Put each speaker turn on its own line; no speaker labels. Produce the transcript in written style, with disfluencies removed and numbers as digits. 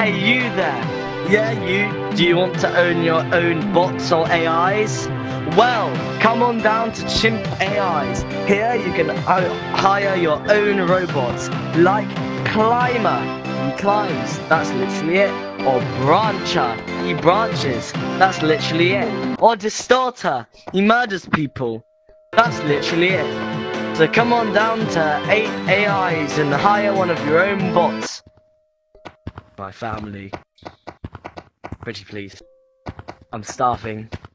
Hey, you there! Yeah, you. Do you want to own your own bots or AIs? Well, come on down to Chimp AIs. Here you can hire your own robots, like Climber. He climbs, that's literally it. Or Brancher, he branches, that's literally it. Or Distorter, he murders people, that's literally it. So come on down to Ape AIs and hire one of your own bots. My family. Pretty please. I'm starving.